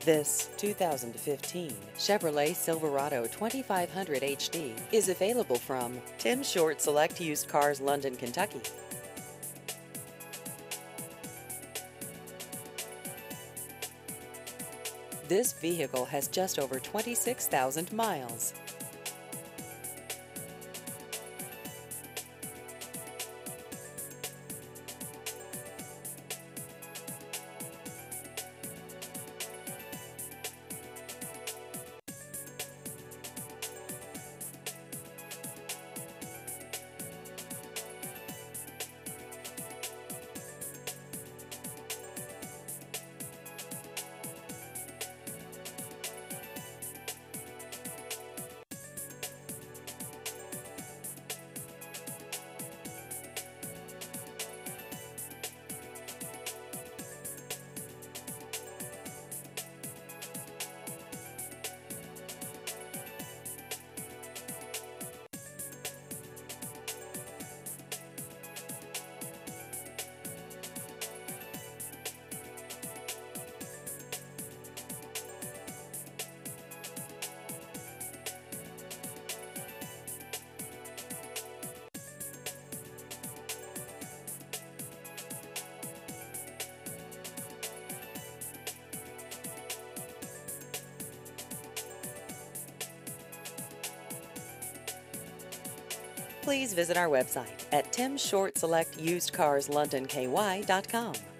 This 2015 Chevrolet Silverado 2500 HD is available from Tim Short Select Used Cars, London, Kentucky. This vehicle has just over 26,000 miles. Please visit our website at timshortselectusedcarslondonky.com.